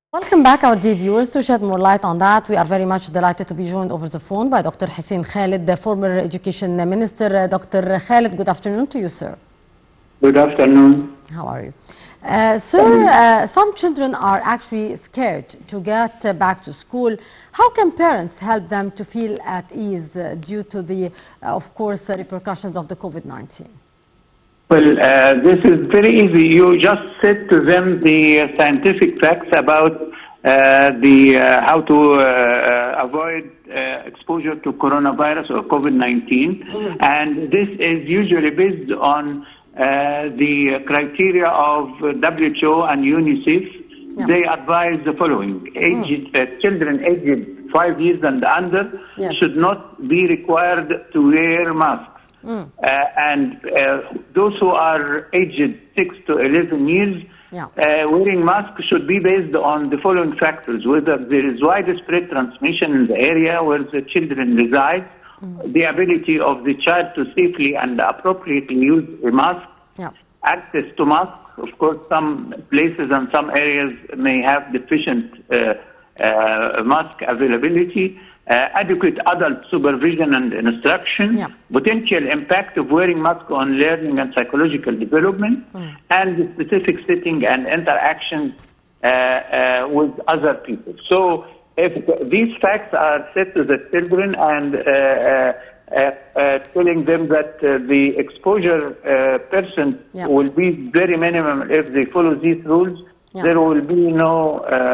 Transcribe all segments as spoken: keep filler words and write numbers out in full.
Welcome back, our dear viewers. To shed more light on that, we are very much delighted to be joined over the phone by Doctor Hussein Khalid, the former Education Minister. Doctor Khalid, good afternoon to you, sir. Good afternoon. How are you? Uh, sir, uh, some children are actually scared to get uh, back to school. How can parents help them to feel at ease uh, due to the, uh, of course, uh, repercussions of the COVID nineteen? Well, uh, this is very easy. You just said to them the uh, scientific facts about uh, the uh, how to uh, uh, avoid uh, exposure to coronavirus or COVID nineteen, mm. and this is usually based on uh, the criteria of W H O and UNICEF. Yeah. They advise the following: aged, mm. uh, children aged five years and under yes. should not be required to wear masks. Mm. Uh, and uh, those who are aged six to eleven years, yeah. uh, wearing masks should be based on the following factors: whether there is widespread transmission in the area where the children reside, mm. the ability of the child to safely and appropriately use a mask, yeah. access to masks. Of course, some places and some areas may have deficient uh, uh, mask availability. Uh, adequate adult supervision and instruction, yeah. potential impact of wearing mask on learning and psychological development, mm. and the specific setting and interactions uh, uh, with other people. So if these facts are said to the children and uh, uh, uh, telling them that uh, the exposure uh, percent yeah. will be very minimum if they follow these rules, yeah. there will be no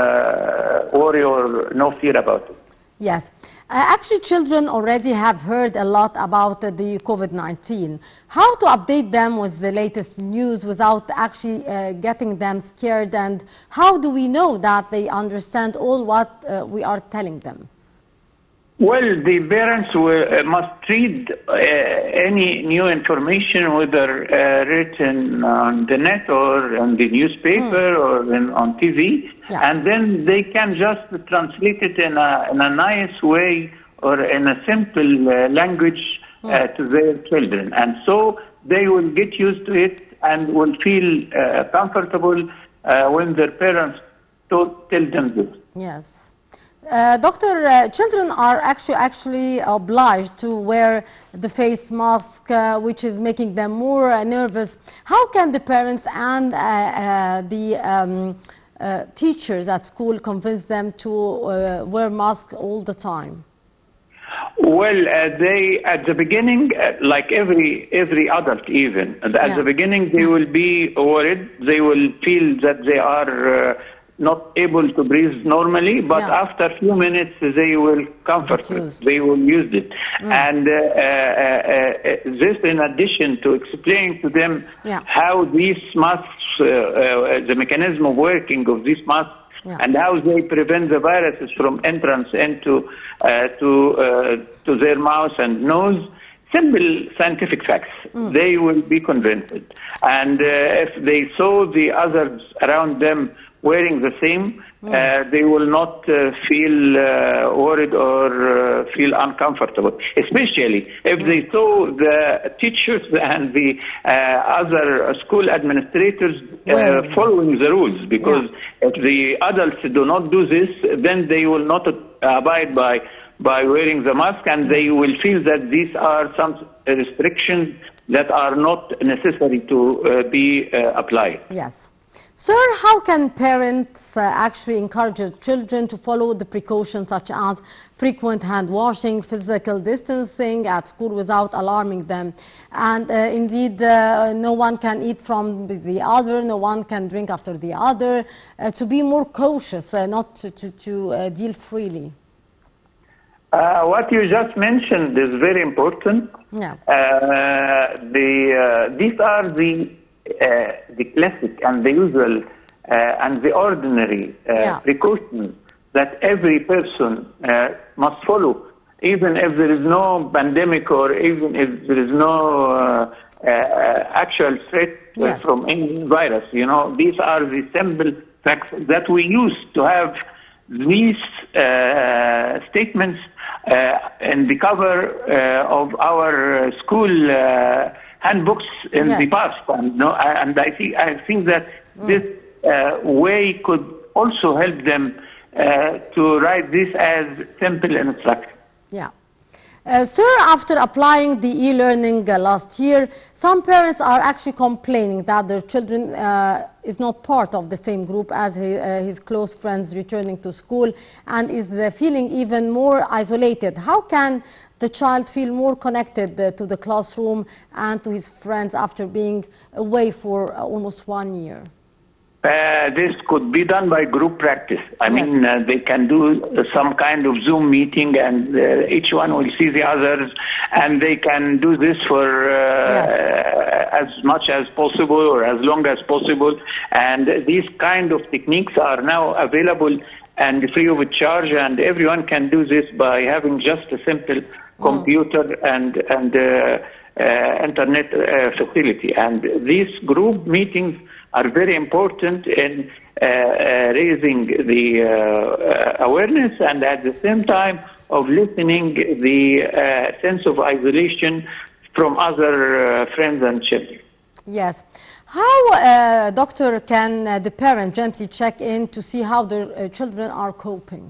uh, worry or no fear about it. Yes. Uh, actually, children already have heard a lot about uh, the COVID nineteen. How to update them with the latest news without actually uh, getting them scared, and how do we know that they understand all what uh, we are telling them? Well, the parents will, uh, must read uh, any new information, whether uh, written on the net or on the newspaper mm. or in, on T V, yeah. and then they can just translate it in a, in a nice way or in a simple uh, language mm. uh, to their children. And so they will get used to it and will feel uh, comfortable uh, when their parents tell them this. Yes. Uh, doctor, uh, children are actually actually obliged to wear the face mask, uh, which is making them more uh, nervous. How can the parents and uh, uh, the um, uh, teachers at school convince them to uh, wear masks all the time? Well, uh, they at the beginning, uh, like every every adult, even at yeah. the beginning, they will be worried. They will feel that they are. Uh, not able to breathe normally, but yeah. after a few minutes they will comfort it. They will use it. Mm. And uh, uh, uh, this in addition to explaining to them yeah. how these masks, uh, uh, the mechanism of working of these masks, yeah. and how they prevent the viruses from entrance into uh, to, uh, to their mouth and nose. Simple scientific facts. Mm. They will be convinced. And uh, if they saw the others around them wearing the same, mm. uh, they will not uh, feel uh, worried or uh, feel uncomfortable, especially if mm. they saw the teachers and the uh, other school administrators uh, following the rules, because yeah. if the adults do not do this, then they will not abide by, by wearing the mask, and they will feel that these are some restrictions that are not necessary to uh, be uh, applied. Yes. Sir, how can parents uh, actually encourage their children to follow the precautions such as frequent hand washing, physical distancing at school without alarming them? And uh, indeed, uh, no one can eat from the other, no one can drink after the other, uh, to be more cautious, uh, not to, to, to uh, deal freely. Uh, what you just mentioned is very important. Yeah. Uh, the, uh, these are the Uh, the classic and the usual uh, and the ordinary uh, yeah. precautions that every person uh, must follow, even if there is no pandemic or even if there is no uh, uh, actual threat yes. uh, from any virus. You know, these are the simple facts that we use to have these uh, statements uh, in the cover uh, of our school uh, handbooks in yes. the past, and, no, and I think I think that mm. this uh, way could also help them uh, to write this as simple instruction. Yeah. Uh, sir, after applying the e-learning uh, last year, some parents are actually complaining that their children uh, is not part of the same group as his, uh, his close friends returning to school and is uh, feeling even more isolated. How can the child feel more connected uh, to the classroom and to his friends after being away for uh, almost one year? Uh, this could be done by group practice. I Yes. mean, uh, they can do uh, some kind of Zoom meeting, and uh, each one will see the others, and they can do this for uh, Yes. as much as possible or as long as possible. And these kind of techniques are now available and free of charge, and everyone can do this by having just a simple computer and and uh, uh, internet uh, facility. And these group meetings are very important in uh, uh, raising the uh, uh, awareness and at the same time of listening the uh, sense of isolation from other uh, friends and children. Yes. How, uh, doctor, can uh, the parent gently check in to see how their uh, children are coping?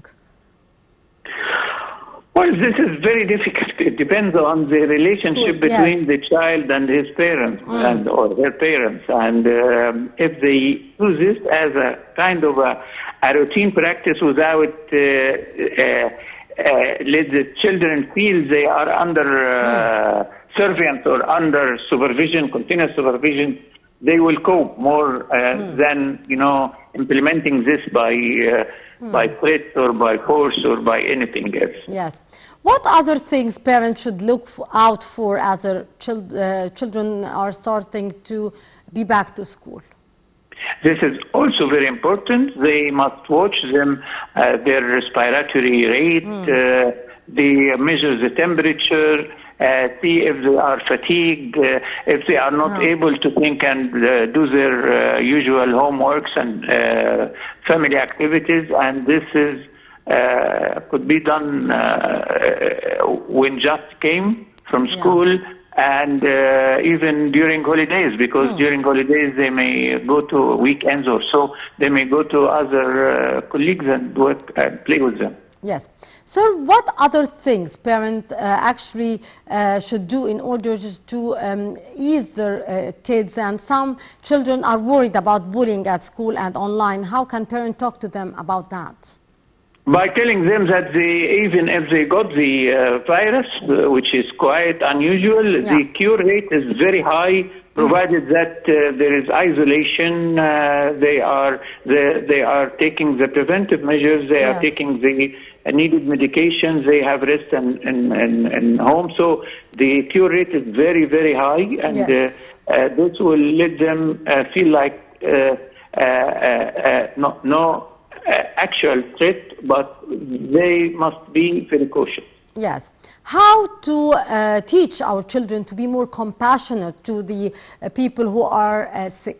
Well, this is very difficult. It depends on the relationship School, between yes. the child and his parents and or their parents. And um, if they do this as a kind of a, a routine practice without uh, uh, uh, let the children feel they are under uh, surveillance or under supervision, continuous supervision, they will cope more uh, mm. than, you know, implementing this by uh, mm. by threat or by force or by anything else. Yes. What other things parents should look out for as their child, uh, children are starting to be back to school? This is also very important. They must watch them, uh, their respiratory rate, mm. uh, they measure the temperature, Uh, see if they are fatigued, uh, if they are not oh. able to think and uh, do their uh, usual homeworks and uh, family activities. And this is uh, could be done uh, when just came from school yeah. and uh, even during holidays, because mm. during holidays they may go to weekends or so, they may go to other uh, colleagues and work and play with them. Yes. Sir, what other things parents uh, actually uh, should do in order just to um, ease their uh, kids? And some children are worried about bullying at school and online. How can parents talk to them about that? By telling them that they, even if they got the uh, virus, uh, which is quite unusual, yeah. the cure rate is very high, provided mm. that uh, there is isolation, uh, they are they, they are taking the preventive measures, they yes. are taking the needed medications, they have rest in, in, in, in home. So the cure rate is very, very high, and yes. uh, uh, this will let them uh, feel like uh, uh, uh, no, no uh, actual threat, but they must be very cautious. Yes. How to uh, teach our children to be more compassionate to the uh, people who are uh, sick?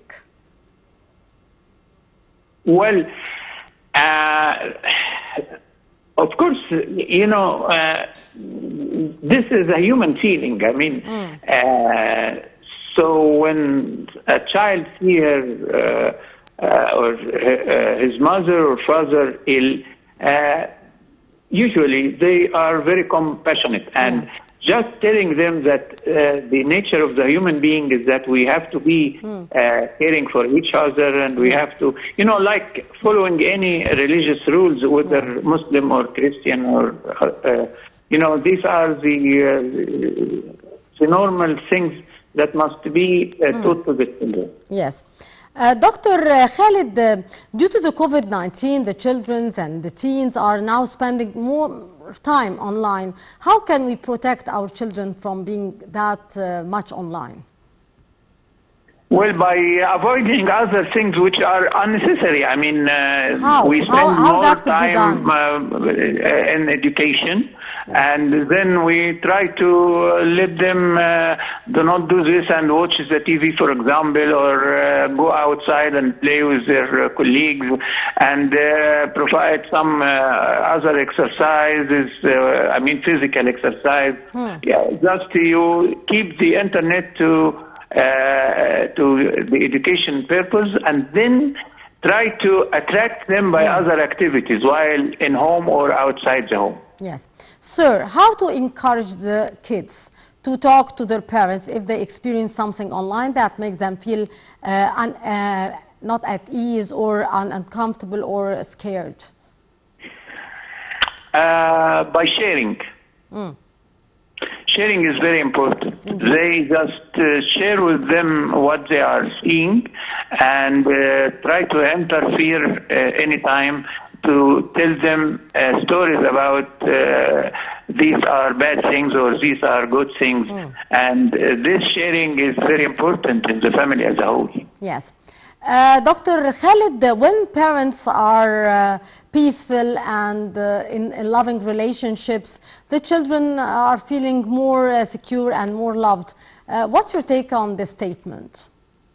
Well, uh, of course, you know, uh, this is a human feeling. I mean, mm. uh, so when a child sees uh, uh, or uh, his mother or father ill, uh, usually they are very compassionate. And yes. just telling them that uh, the nature of the human being is that we have to be mm. uh, caring for each other, and we yes. have to, you know, like following any religious rules, whether yes. Muslim or Christian or, uh, you know, these are the, uh, the normal things that must be uh, mm. taught to the children. Yes. Uh, Doctor Khalid, uh, due to the COVID nineteen, the children and the teens are now spending more time online. How can we protect our children from being that uh, much online? Well, by avoiding other things which are unnecessary. I mean, uh, how? we spend how, how more time uh, in education, yes. and then we try to let them uh, do not do this and watch the T V, for example, or uh, go outside and play with their uh, colleagues, and uh, provide some uh, other exercises, uh, I mean physical exercise. Hmm. Yeah, just you keep the internet to Uh, to the education purpose, and then try to attract them by Yeah. other activities while in home or outside the home. Yes. Sir, how to encourage the kids to talk to their parents if they experience something online that makes them feel uh, un, uh, not at ease or un uncomfortable or scared? Uh, by sharing. Mm. Sharing is very important. Indeed. They just uh, share with them what they are seeing and uh, try to interfere uh, anytime to tell them uh, stories about uh, these are bad things or these are good things. Mm. And uh, this sharing is very important in the family as a whole. Yes. Uh, Doctor Khalid, uh, when parents are uh, peaceful and uh, in, in loving relationships, the children are feeling more uh, secure and more loved. Uh, what's your take on this statement?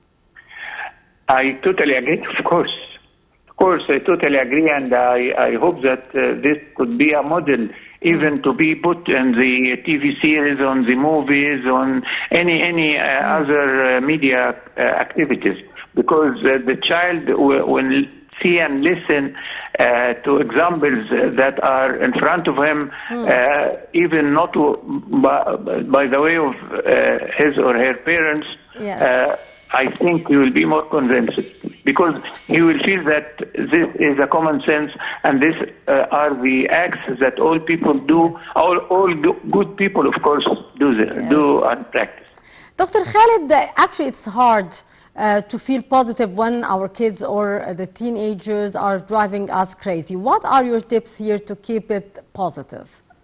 I totally agree, of course. Of course, I totally agree, and I, I hope that uh, this could be a model even to be put in the T V series, on the movies, on any, any uh, other uh, media uh, activities. Because uh, the child will see and listen uh, to examples that are in front of him, mm. uh, even not by, by the way of uh, his or her parents. Yes. Uh, I think he will be more convinced because he will feel that this is a common sense and this uh, are the acts that all people do, yes. all, all good people, of course, do, the, yes. do and practice. Doctor Khalid, actually it's hard Uh, to feel positive when our kids or uh, the teenagers are driving us crazy. What are your tips here to keep it positive?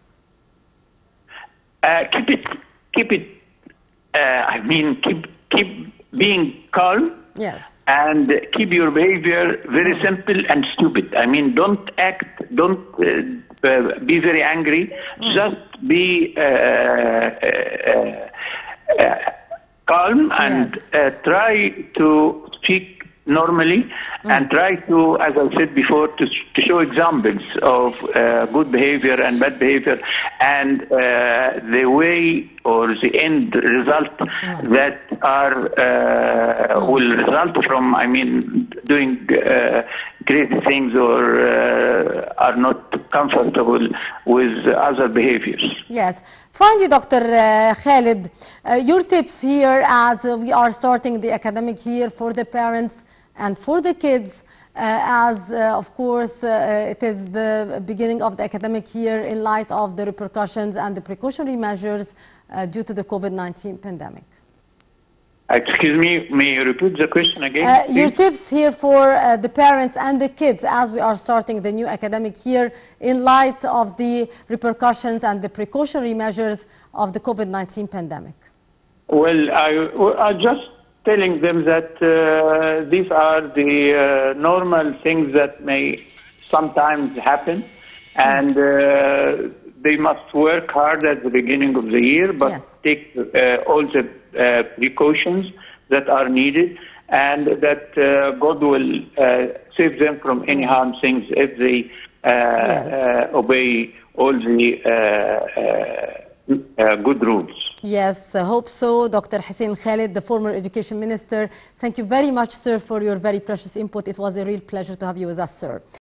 Uh, keep it, keep it, uh, I mean, keep, keep being calm. Yes. And keep your behavior very mm. simple and stupid. I mean, don't act, don't uh, uh, be very angry. Mm. Just be uh, uh, uh, calm and yes. uh, try to speak normally mm. and try to, as I said before, to, to show examples of uh, good behavior and bad behavior and uh, the way or the end result mm. that are uh, mm. will result from, I mean, doing uh, crazy things or uh, are not comfortable with other behaviors. Yes. Finally, Doctor Uh, Khalid, uh, your tips here as uh, we are starting the academic year for the parents and for the kids, uh, as uh, of course uh, it is the beginning of the academic year in light of the repercussions and the precautionary measures uh, due to the COVID nineteen pandemic. Excuse me, may you repeat the question again? Uh, your tips here for uh, the parents and the kids as we are starting the new academic year in light of the repercussions and the precautionary measures of the COVID nineteen pandemic. Well, I, I just telling them that uh, these are the uh, normal things that may sometimes happen, and uh, they must work hard at the beginning of the year, but yes. take uh, all the uh, precautions that are needed, and that uh, God will uh, save them from any yes. harm things if they uh, yes. uh, obey all the uh, uh, Uh, good rules. Yes, I hope so. Doctor Hussein Khalid, the former education minister, thank you very much, sir, for your very precious input. It was a real pleasure to have you with us, sir.